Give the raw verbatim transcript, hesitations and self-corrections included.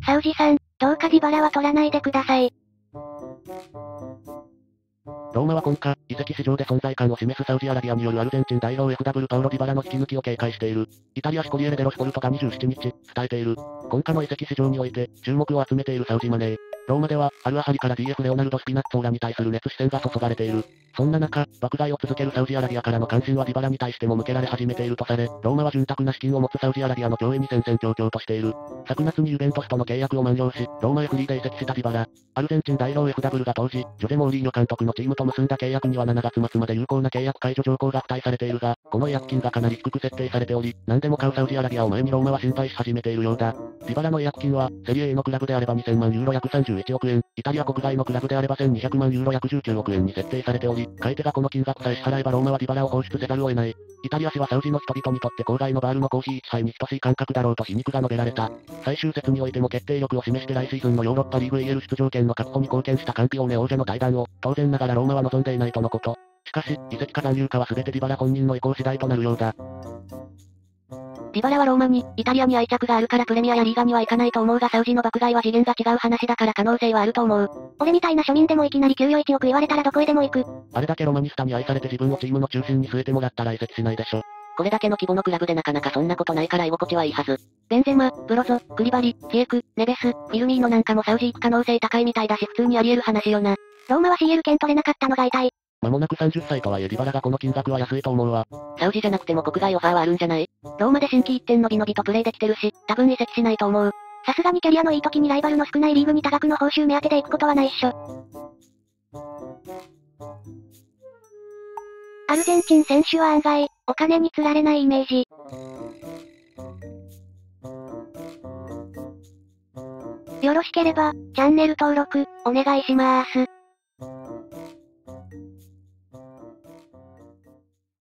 サウジさん、どうか自腹は取らないでください。 ローマは今夏、移籍市場で存在感を示すサウジアラビアによるアルゼンチン代表 エフダブリュー パウロ・ディバラの引き抜きを警戒している。イタリア紙コリエレ・デロ・スポルトがにじゅうしちにち、伝えている。今夏の移籍市場において、注目を集めているサウジマネー。ローマでは、アルアハリから ディーエフ レオナルド・スピナッツォーラに対する熱視線が注がれている。そんな中、爆買いを続けるサウジアラビアからの関心はディバラに対しても向けられ始めているとされ、ローマは潤沢な資金を持つサウジアラビアの上位に戦々恐々としている。昨夏にユベントスとの契約を満了し、ローマへフリーで移籍したディバラ。アルゼンチン代表 エフダブリュー が当時、ジョゼ・モーリーニョ監督のチームと結んだ契約にはしちがつ末まで有効な契約解除条項が付帯されているが、この違約金がかなり低く設定されており、何でも買うサウジアラビアを前にローマは心配し始めているようだ。ディバラの違約金は、セリエ A のクラブであればにせんまんユーロ約さんじゅういちおくえん、イタリア国外のクラブであればせんにひゃくまんユーロ約じゅうきゅうおくえんに設定されており、買い手がこの金額さえ支払えばローマはディバラを放出せざるを得ない。イタリア紙はサウジの人々にとって郊外のバールのコーヒーいちはいに等しい感覚だろうと皮肉が述べられた。最終節においても決定力を示して来シーズンのヨーロッパリーグ イーエル 出場権の確保に貢献したカンピオーネ王者の対談を、当然ながらローマは望んでいないとのこと。しかし、移籍か残留かは全てディバラ本人の意向次第となるようだ。 ディバラはローマに、イタリアに愛着があるからプレミアやリーガには行かないと思うがサウジの爆買いは次元が違う話だから可能性はあると思う。俺みたいな庶民でもいきなり給与いちおく言われたらどこへでも行く。 あれだけロマニスタに愛されて自分をチームの中心に据えてもらったら移籍しないでしょ。 これだけの規模のクラブでなかなかそんなことないから居心地はいいはず。 ベンゼマ、ブロゾ、クリバリ、キエク、ネベス、フィルミーノなんかもサウジ行く可能性高いみたいだし普通にあり得る話よな。ローマは シーエル 権取れなかったのが痛い。 間もなくさんじゅっさいとはいえディバラがこの金額は安いと思うわ。 サウジじゃなくても国外オファーはあるんじゃない？ ローマで心機一転のびのびとプレイできてるし、多分移籍しないと思う。さすがにキャリアのいい時にライバルの少ないリーグに多額の報酬目当てで行くことはないっしょ。アルゼンチン選手は案外、お金に釣られないイメージ。よろしければ、チャンネル登録、お願いしまーす。